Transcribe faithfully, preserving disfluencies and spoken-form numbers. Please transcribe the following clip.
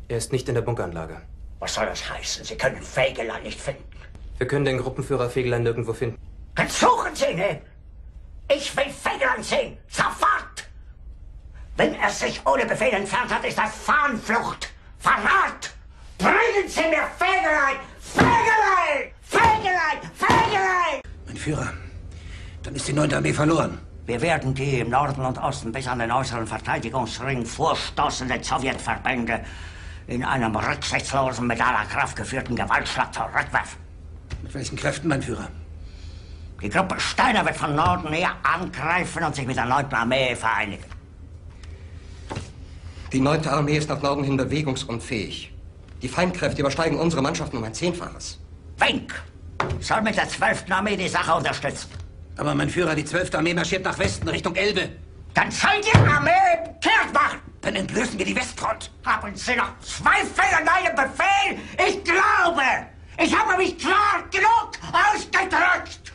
Er ist nicht in der Bunkeranlage. Was soll das heißen? Sie können Fegelein nicht finden. Wir können den Gruppenführer Fegelein nirgendwo finden. Dann suchen Sie ihn! Ich will Fegelein sehen! Sofort! Wenn er sich ohne Befehl entfernt hat, ist das Fahnenflucht! Verrat! Bringen Sie mir Fegelein! Fegelein! Fegelein! Fegelein! Mein Führer, dann ist die neunte Armee verloren. Wir werden die im Norden und Osten bis an den äußeren Verteidigungsring vorstoßenden Sowjetverbände in einem rücksichtslosen, mit aller Kraft geführten Gewaltschlag zurückwerfen. Mit welchen Kräften, mein Führer? Die Gruppe Steiner wird von Norden her angreifen und sich mit der neunten Armee vereinigen. Die neunte Armee ist nach Norden hin bewegungsunfähig. Die Feindkräfte übersteigen unsere Mannschaften um ein Zehnfaches. Wink! Soll mit der zwölften Armee die Sache unterstützen. Aber mein Führer, die zwölfte Armee marschiert nach Westen, Richtung Elbe. Dann soll die Armee kehrt machen! Dann entblößen wir die Westfront. Haben Sie noch Zweifel an meinem Befehl? Ich glaube, ich habe mich klar genug ausgedrückt!